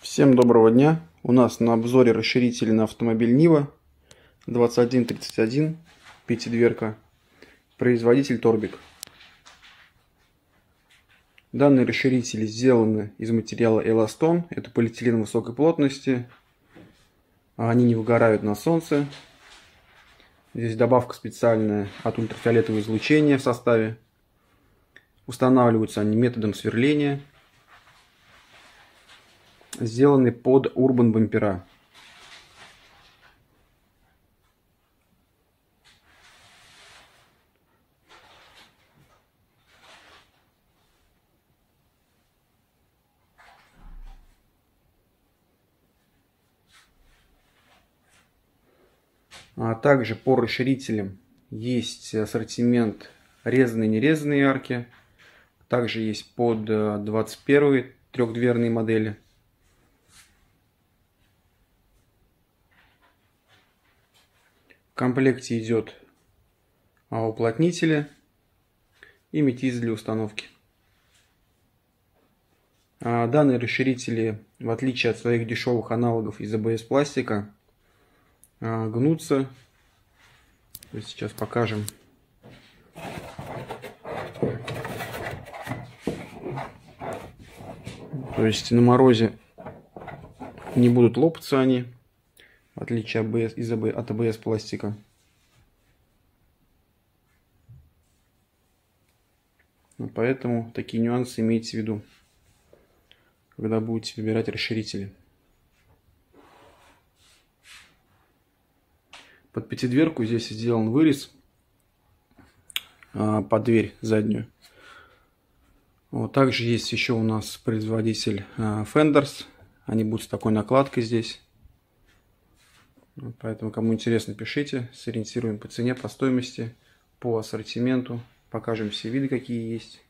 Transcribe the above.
Всем доброго дня! У нас на обзоре расширитель на автомобиль Нива 2131, пятидверка, производитель Торбик. Данные расширители сделаны из материала эластон, это полиэтилен высокой плотности, они не выгорают на солнце. Здесь добавка специальная от ультрафиолетового излучения в составе. Устанавливаются они методом сверления. Сделаны под урбан бампера. А также по расширителям есть ассортимент резанные и нерезанные арки. Также есть под 21 трехдверные модели. В комплекте идет уплотнители и метиз для установки. Данные расширители, в отличие от своих дешевых аналогов из АБС пластика, гнутся. Сейчас покажем. То есть на морозе не будут лопаться они, в отличие от АБС пластика. Поэтому такие нюансы имейте в виду, когда будете выбирать расширители. Под пятидверку здесь сделан вырез под дверь заднюю. Вот, также есть еще у нас производитель Fenders. Они будут с такой накладкой здесь. Поэтому, кому интересно, пишите. Сориентируем по цене, по стоимости, по ассортименту. Покажем все виды, какие есть.